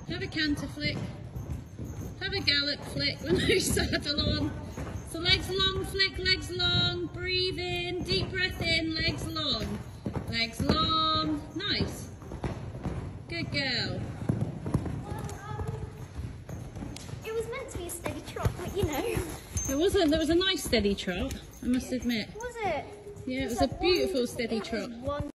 Have a canter flick. Have a gallop flick when you saddle on. So legs long, flick, legs long. Breathe in, deep breath in, legs long. Legs long. Nice. Good girl. It was meant to be a steady trot, but you know. It wasn't. There was a nice steady trot, I must admit. Was it? Yeah, it was a beautiful steady trot.